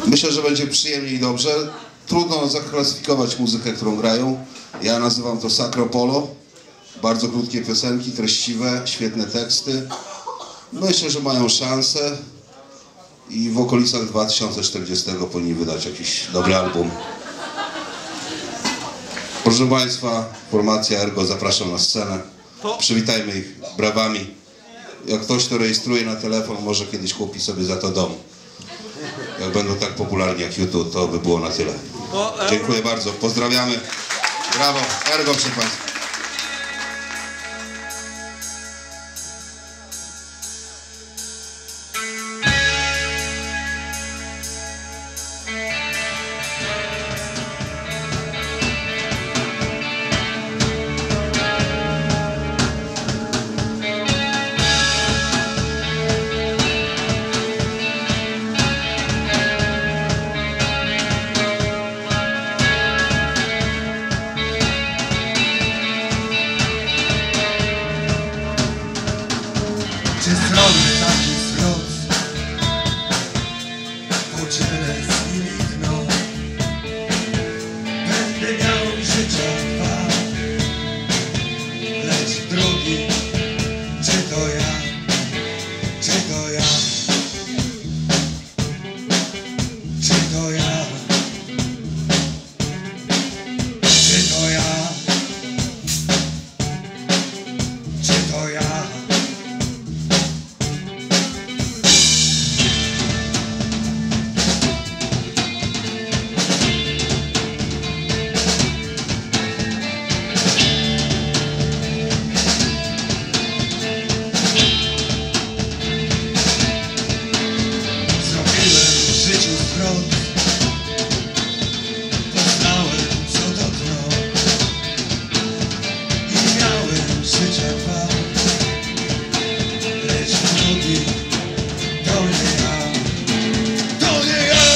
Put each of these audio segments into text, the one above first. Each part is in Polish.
Myślę, że będzie przyjemnie i dobrze. Trudno zaklasyfikować muzykę, którą grają. Ja nazywam to Sacro Polo. Bardzo krótkie piosenki, treściwe, świetne teksty. Myślę, że mają szansę i w okolicach 2040 powinni wydać jakiś dobry album. Proszę Państwa, formacja Ergo, zapraszam na scenę. Przywitajmy ich brawami. Jak ktoś to rejestruje na telefon, może kiedyś kupi sobie za to dom. Jak będą tak popularni jak YouTube, to by było na tyle. Dziękuję bardzo, pozdrawiamy. Brawo, Ergo, proszę Państwa. Czy zrobię taki zwrot? Podzielę z nimi dno. Będę miał życia dwa. Lecz drugi, czy to ja? Czy to ja? Czy to ja? Czy to ja? Czy to ja? Poznałem co to dno i miałem życia dwa. Lecz drugi to nie ja. To nie ja.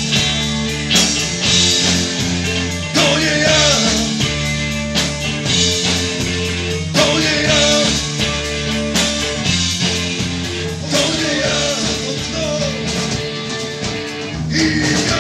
To nie ja. To nie ja. To nie ja. To dno i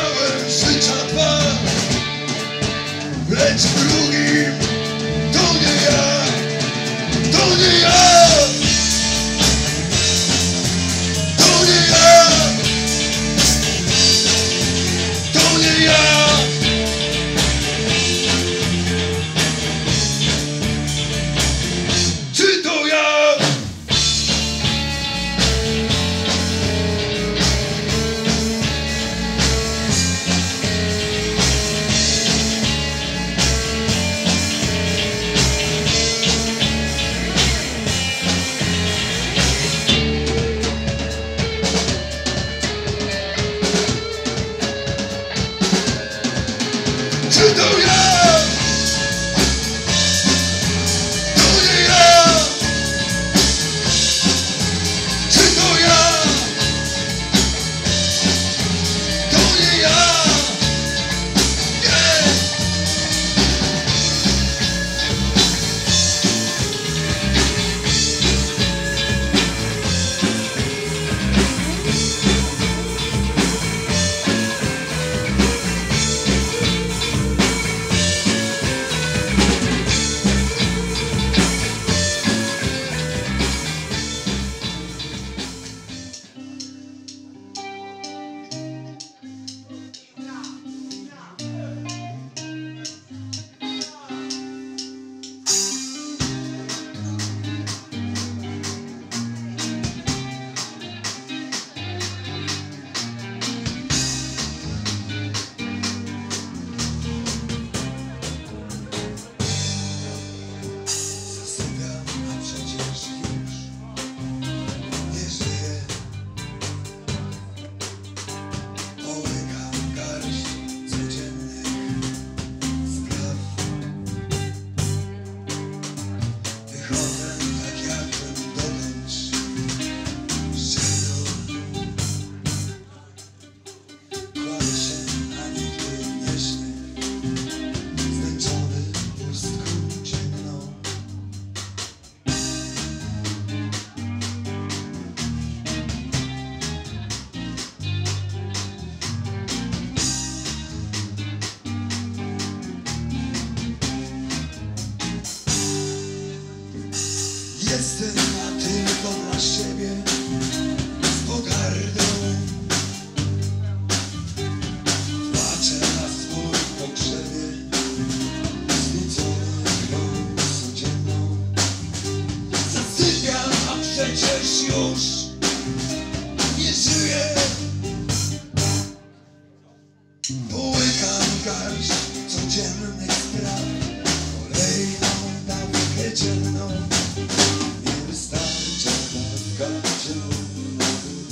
Połykam garść codziennych spraw, kolejną dawkę dzienną. Nie wystarcza dawka dzienna,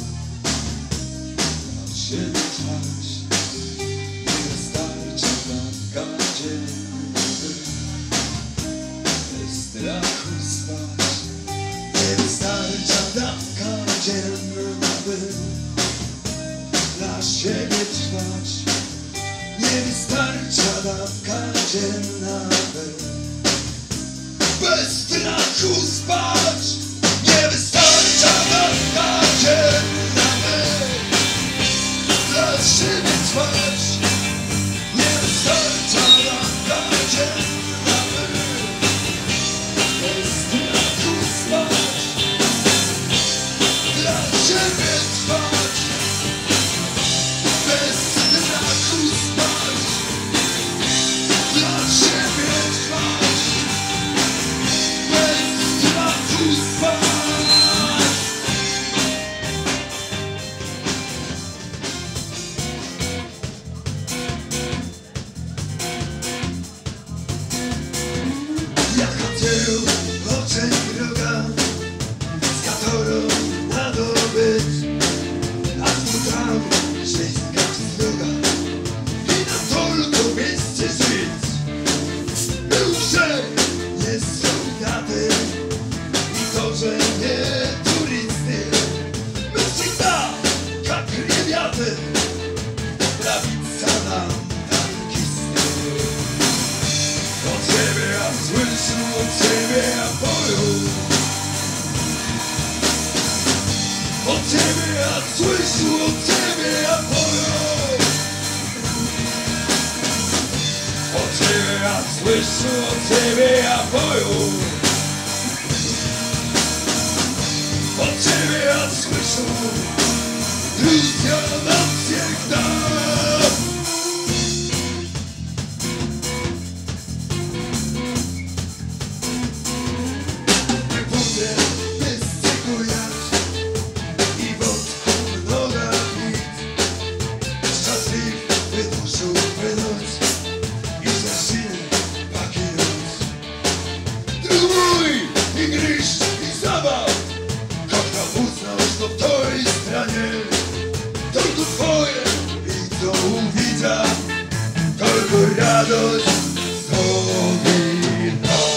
na siebie trwać. Nie wystarcza dawka dzienna, bez strachu spać. Nie wystarcza dawka dzienna, by dla siebie trwać. Nie wystarcza dawka dzienna, by bez strachu spać. Nie wystarcza dawka dzienna, by dla siebie trwać. Nie wystarcza dawka dzienna, by bez strachu spać. Dla siebie trwać. Bez strachu spać. Dla siebie trwać. Bez strachu spać. Jak chodził oczek droga z Katorą na dobyt, a tu tam śliska droga i na tolku miejsce żyć. Był brzeg, nie soldatem i to, że nie turysty. My всегда, как ребята, prawica nam tankisty. Od ciebie ja słyszę, od ciebie ja boju. Od ciebie ja słyszę, od ciebie ja boju. Od ciebie ja słyszę, od ciebie ja boju. Od ciebie ja słyszę, Lucja nam всех da. Budę bez tego jać i wodką w nogach nic. Szczęśliwy duszą noc i zaczyny pakierować. Drugi i gryź i zabaw, kocham uznać to w tej stronie. Tylko twoje widzą widza, tylko radość zdobi noc.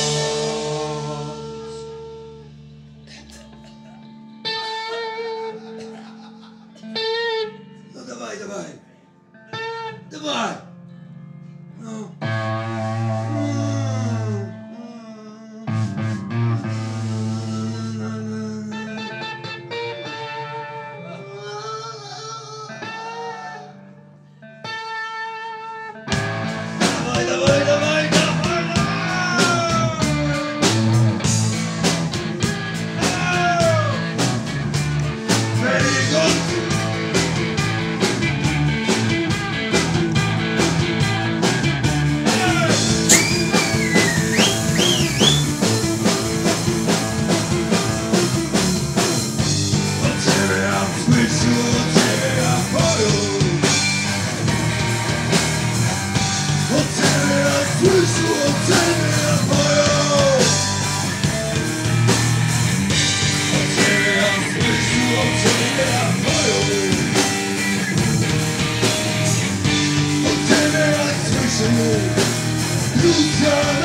No dawaj, dawaj. Dawaj. No. Dawaj, dawaj, dawaj, dawaj. Very good. Od ciebie ja słyszę, od ciebie ja boju. Od ciebie ja słyszę, od ciebie ja boju. Od ciebie ja słyszę, od ciebie ja boju. Od ciebie ja słyszę, Lucja